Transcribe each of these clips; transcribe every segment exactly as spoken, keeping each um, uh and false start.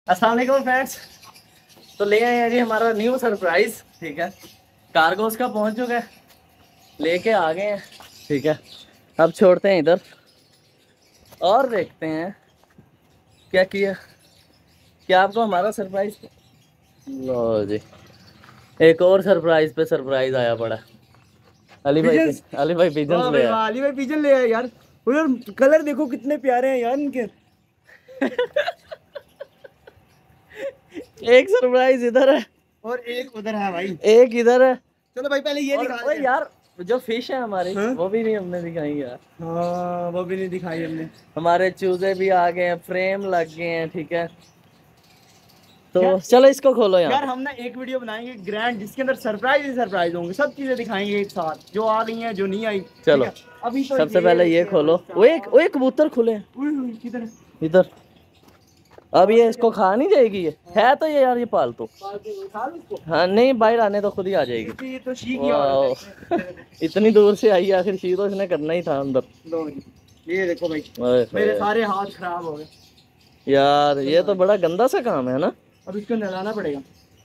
अस्सलाम वालेकुम फ्रेंड्स। तो ले आए हैं जी हमारा न्यू सरप्राइज। ठीक है, कार्गोस का पहुंच चुका है, लेके आ गए हैं। ठीक है, अब छोड़ते हैं इधर और देखते हैं क्या किया, क्या आपको हमारा सरप्राइज। लो जी, एक और सरप्राइज पे सरप्राइज आया पड़ा। अली भाई पिजन्स। अली भाई पिजन्स वाह ले भाई आए। वाह, अली भाई पिजन ले आए यार। और यार कलर देखो कितने प्यारे हैं यार इनके। एक सरप्राइज इधर है और एक उधर है भाई। एक इधर है। चलो भाई पहले ये और दिखा ओए देते हैं। यार, जो फिश है हमारी हाँ? वो भी नहीं हमने दिखाई यार। हाँ, वो भी नहीं दिखाई हमने। हमारे चूजे भी आ गए हैं, फ्रेम लग गए हैं। ठीक है, तो यार चलो इसको खोलो यहाँ यार पे। हम ना एक वीडियो बनाएंगे ग्रैंड, जिसके अंदर सरप्राइज ही सरप्राइज होंगे, सब चीजें दिखाएंगे एक साथ, जो आ गई हैं जो नहीं आई। चलो ठीक है, अभी तो सबसे पहले ये देखते हैं खोलो। भाई वो एक वो एक कबूतर खुले हैं साहब। उई, उई, किधर है? इधर। अब ये इसको खा नहीं जाएगी, ये है तो ये यार ये पालतू। खा लो इसको। हाँ नहीं, बाहर आने तो खुद ही आ जाएगी। इसकी ये तो शी की औरत वाह, है। इतनी दूर से आई, आखिर शी तो इसने करना ही था अंदर। लो जी, ये देखो भाई, ओए मेरे होए। सारे हाथ खराब हो गए। यार ये तो बड़ा गंदा सा काम है ना अब इसको नहलाना पड़ेगा।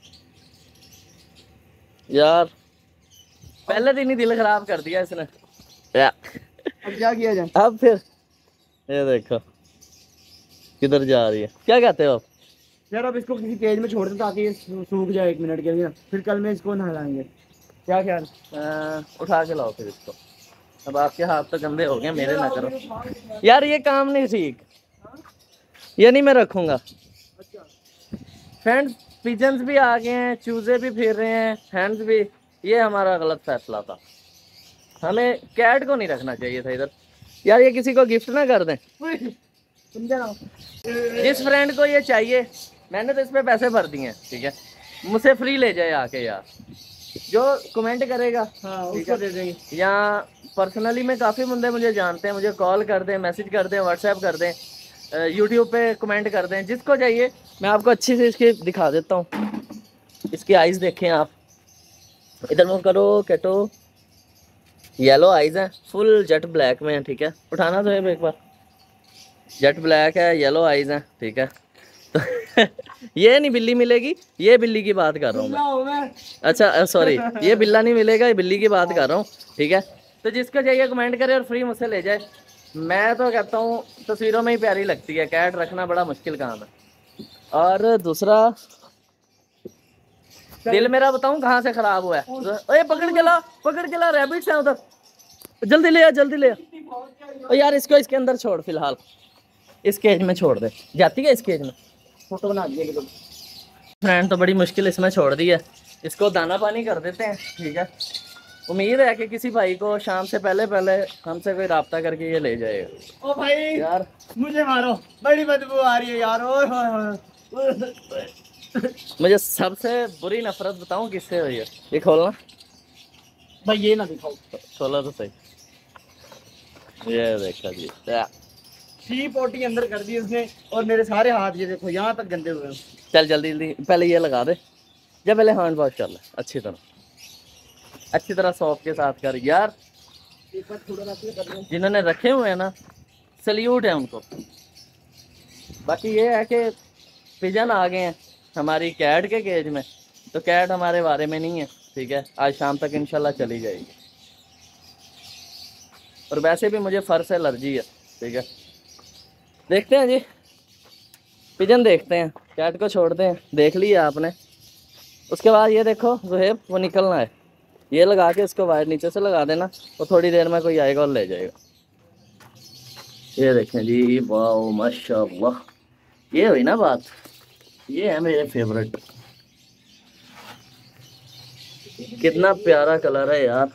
यार, पहले दिन ही दिल खराब कर दिया इसने। या, अब क्या किया जाए? अब फिर ये देखो किधर जा रही है। क्या कहते हो आप? यार अब इसको किसी केज में छोड़ दो ताकि ये सू- सूख जाए एक मिनट के लिए, फिर कल में इसको नहलाएंगे। क्या ख्याल? आ, उठा के लाओ फिर इसको। अब आपके हाथ तो गंदे हो गए, मेरे ना करो यार, ये काम नहीं ठीक, ये नहीं मैं रखूंगा। अच्छा, फ्रेंड्स, पिजन्स भी आ गए हैं, चूजे भी फिर रहे हैं, हैंड्स भी। ये हमारा गलत फैसला था, हमें कैट को नहीं रखना चाहिए था इधर। यार ये किसी को गिफ्ट ना कर दें। समझा ना? जिस फ्रेंड को ये चाहिए, मैंने तो इस पे पैसे भर दिए हैं। ठीक है, मुझसे फ्री ले जाए आके यार, जो कमेंट करेगा। हाँ, ठीक उसको है, दे देंगे। या पर्सनली में काफ़ी बंदे मुझे जानते हैं, मुझे कॉल कर दें, मैसेज कर दें, व्हाट्सएप कर दें, यूट्यूब पे कमेंट कर दें, जिसको चाहिए। मैं आपको अच्छी से इसकी दिखा देता हूँ। इसकी आइज़ देखें आप, इधर मुँह करो कैटो। येलो आइज़ हैं, फुल जेट ब्लैक में है। ठीक है, उठाना तो है एक बार। जेट ब्लैक है, येलो आइज़ हैं। ठीक है, तो ये नहीं बिल्ली मिलेगी, ये बिल्ली की बात कर रहा हूँ मैं। हूँ मैं। अच्छा सॉरी, ये बिल्ला नहीं मिलेगा, ये बिल्ली की बात कर रहा हूँ। ठीक है, तो जिसको चाहिए कमेंट करे और फ्री मुझसे ले जाए। मैं तो कहता हूँ तस्वीरों में ही प्यारी लगती है, कैट रखना बड़ा मुश्किल काम है। और दूसरा, दिल मेरा बताऊँ कहाँ से खराब हुआ है। ओए पकड़ के ला, पकड़ के ला, रैबिट्स हैं उधर, जल्दी ले आ, जल्दी ले आ। ओ यार इसको इसके अंदर छोड़, फिलहाल इस केज में छोड़ दे, जाती है इस केज में। फोटो बना दिए लोग। फ्रेंड तो बड़ी मुश्किल इसमें छोड़ दी है, इसको दाना पानी कर देते हैं। ठीक है, उम्मीद है कि किसी भाई को शाम से पहले पहले हमसे कोई राब्ता करके ये ले जाएगा। ओ भाई यार मुझे मारो, बड़ी बदबू आ रही है यार। ओए होए होए। मुझे सबसे बुरी नफरत बताऊं किससे हुई है? ये खोलना, भाई ये ना दिखाओ। खोला तो सही। ये देखा जी, या। शी पोटी अंदर कर दी उसने, और मेरे सारे हाथ ये देखो यहाँ तक गंदे हुए हैं। चल जल्दी जल्दी पहले ये लगा दे, जब पहले हैंड वॉश कर ले अच्छी तरह, अच्छी तरह सॉप के साथ कर यार। एक बार थोड़ा रख के कर लो। जिन्होंने रखे हुए हैं ना, सल्यूट है उनको। बाकी ये है कि पिजन आ गए हैं हमारी कैट के केज में, तो कैट हमारे बारे में नहीं है। ठीक है, आज शाम तक इंशाल्लाह चली जाएगी। और वैसे भी मुझे फर से एलर्जी है। ठीक है, देखते हैं जी, पिजन देखते हैं, कैट को छोड़ते हैं। देख लिया आपने, उसके बाद ये देखो जुहेब, वो निकलना है, ये लगा के इसको वायर नीचे से लगा देना, तो थोड़ी देर में कोई आएगा और ले जाएगा। ये देखें जी, वाह माशाल्लाह, ये हुई ना बात, ये है मेरे फेवरेट। कितना प्यारा कलर है यार,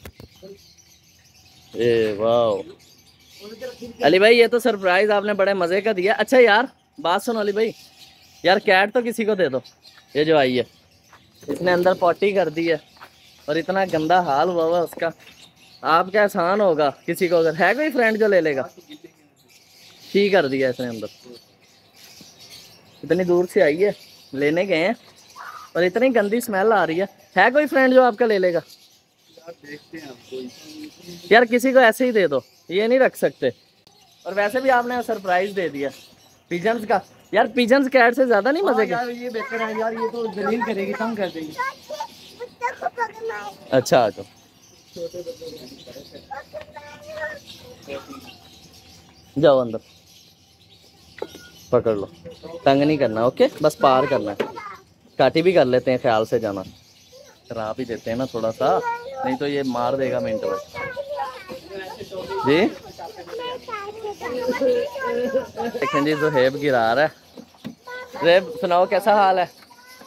ए वाह। अली भाई ये तो सरप्राइज आपने बड़े मजे का दिया। अच्छा यार बात सुनो अली भाई, यार कैट तो किसी को दे दो। ये जो आई है, इसने अंदर पॉटी कर दी है और इतना गंदा हाल हुआ हुआ उसका। आपका एहसान होगा किसी को, अगर है कोई फ्रेंड जो ले लेगा। ठीक कर दिया इसने अंदर, इतनी दूर से आई है, लेने गए हैं और इतनी गंदी स्मेल आ रही है। है कोई फ्रेंड जो आपका ले लेगा? यार देखते हैं आपको। यार किसी को ऐसे ही दे दो, ये नहीं रख सकते। और वैसे भी आपने सरप्राइज दे दिया पिजन्स का। यार पिजन्स कैट से ज्यादा नहीं मजे के? यार ये बेहतर है यार, ये तो जलील करेगी, तंग कर देगी। अच्छा आ जाओ, जाओ अंदर, पकड़ लो, तंग नहीं करना, ओके, बस पार करना है। काटी भी कर लेते हैं, ख्याल से जाना, करा भी देते हैं ना थोड़ा सा, नहीं तो ये मार देगा मिनट में जी। देखें जी ज़ुहैब गिरा रहा है। ज़ुहैब सुनाओ कैसा हाल है?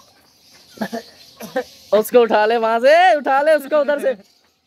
उसको उठा ले, वहां से उठा ले उसको, उधर से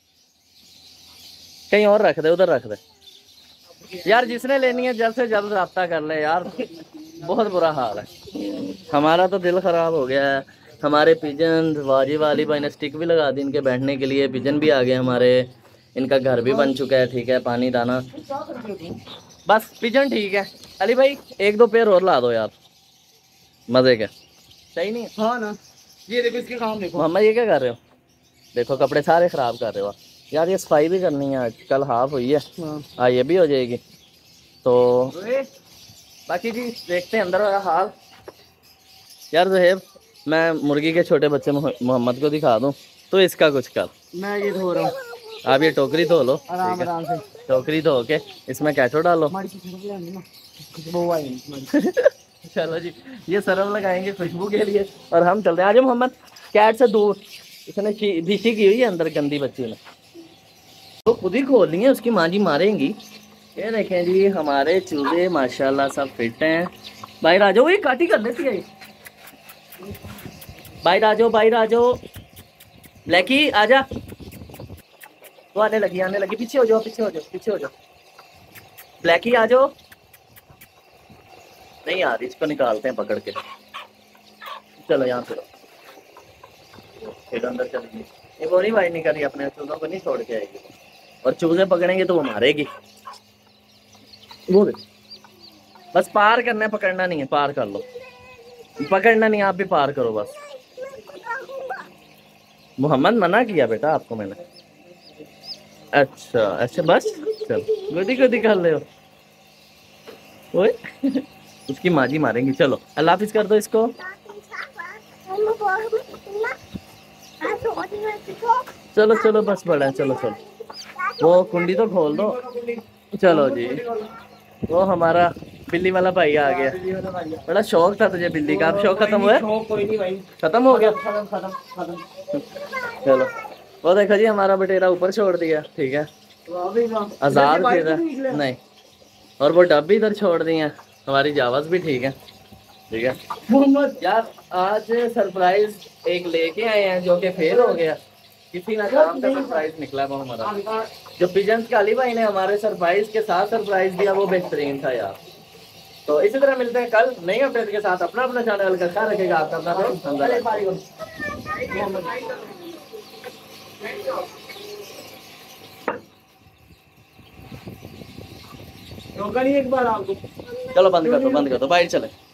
कहीं और रख दे, उधर रख दे यार। जिसने लेनी है जल्द से जल्द रब्ता कर ले यार, बहुत बुरा हाल है। हमारा तो दिल ख़राब हो गया है। हमारे पिजन वाजिब वाली भाई ने स्टिक भी लगा दी इनके बैठने के लिए, पिजन भी आ गए हमारे, इनका घर भी बन चुका है, ठीक है, पानी दाना, बस पिजन ठीक है। अली भाई एक दो पेड़ और ला दो यार, मज़े के, सही नहीं है? हाँ ना, ये देखो इसके काम देखो। मोहम्मद ये क्या कर रहे हो? देखो कपड़े सारे ख़राब कर रहे हो यार, ये सफाई भी करनी है आज, कल हाफ हुई है, हाँ ये भी हो जाएगी। तो बाकी जी देखते हैं अंदर वाला हाल। यार ज़ुहैब मैं मुर्गी के छोटे बच्चे मोहम्मद को दिखा दूं, तो इसका कुछ कर। मैं ये धो रहा हूँ, आप ये टोकरी धो लो, आराम ठीक है? आराम से टोकरी धो के इसमें कैचो डालो। चलो जी, ये सरफ लगाएंगे खुशबू के लिए, और हम चलते हैं। आज मोहम्मद कैट से दूर, इसने भीसी की हुई है अंदर, गंदी बच्ची ने तो खुद ही खोल ली है, उसकी माँ जी मारेंगी। ये देखें जी हमारे चूजे माशाल्लाह सब फिट हैं। बाहर आ जाओ, ये काटी कर देती है, बाहर आ जाओ, बाहर आ जाओ, ब्लैकी आजा, वो आने लगी, आने लगी, पीछे हो जाओ, पीछे हो जाओ, पीछे हो जाओ, ब्लैकी आ जाओ। नहीं आ रही, इसको निकालते हैं पकड़ के, चलो यहाँ से फिर अंदर चलेंगे। ये वो नहीं बाइट नहीं कर रही, अपने चूजों को नहीं छोड़ के आएगी, और चूजे पकड़ेंगे तो वो मारेगी। वो बस पार करना है, पकड़ना नहीं है, पार कर लो, पकड़ना नहीं, आप भी पार करो बस। मोहम्मद मना किया बेटा आपको मैंने, अच्छा अच्छा बस चल, गोदी गोदी कर ले हो ओए। उसकी माँ जी मारेंगी। चलो अल्लाह हाफिज कर दो इसको। चलो चलो बस बड़ा है, चलो चलो, वो कुंडी तो खोल दो। चलो जी, वो हमारा बिल्ली वाला भाई आ गया। बड़ा शौक था तुझे बिल्ली का, अब शौक खत्म हुआ? खत्म हो गया। चलो वो देखो जी हमारा बटेरा ऊपर छोड़ दिया, ठीक है, आजाद फिर नहीं, और वो डब भी इधर छोड़ दी है। हमारी जावाज भी ठीक है, ठीक है यार। आज सरप्राइज एक लेके आए हैं जो कि फेल हो गया, किसी ना काम का सरप्राइज निकला वो हमारा। जो पिजन्स का अली भाई ने हमारे सरप्राइज के साथ सरप्राइज दिया वो बेहतरीन था यार। तो इसी तरह मिलते हैं कल नई अपडेट के साथ। अपना अपना चैनल का ख्याल रखेगा, आपका अपना रोका नहीं एक बार आपको। चलो बंद कर दो, बंद कर दो, बाहर चले।